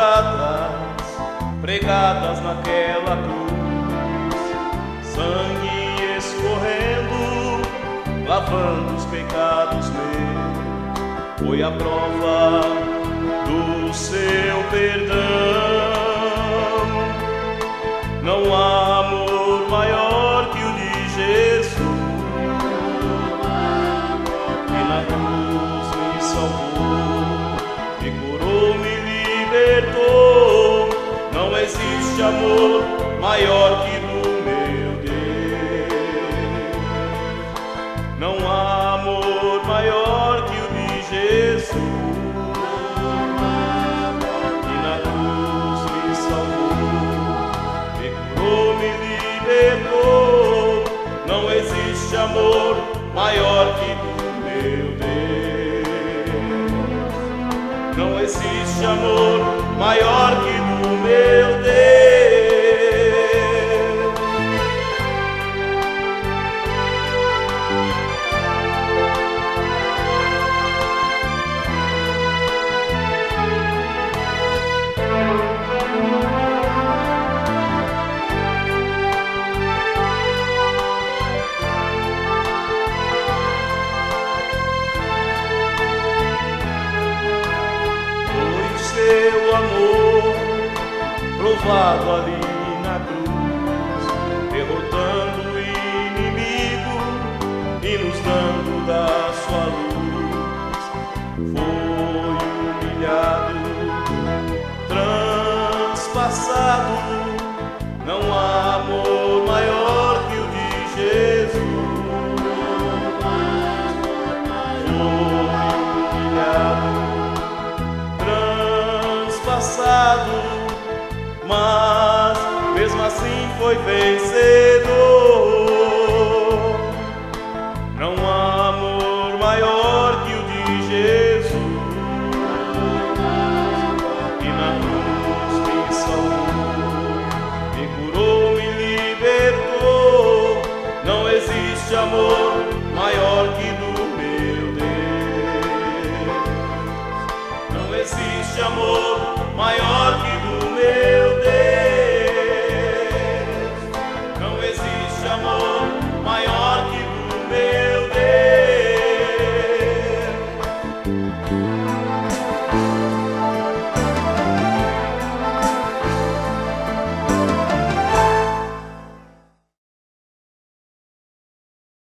algebradas pregadas naquela cruz, sangue escorrendo, lavando os pecados meus, foi a prova do seu perdão. Não há amor maior que o de Jesus, que na cruz me salvou, me curou, me libertou. Não existe amor maior que do meu Deus. Não há amor maior que o de Jesus, que na cruz me salvou, me curou, me libertou. Não existe amor maior que do meu Deus. Não existe amor maior que do meu Deus. Seu amor provado ali na cruz, derrotando o inimigo e nos dando da sua luz. Foi humilhado, transpassado. Não há amor maior que o de Jesus. Foi humilhado, passado, mas mesmo assim foi vencedor.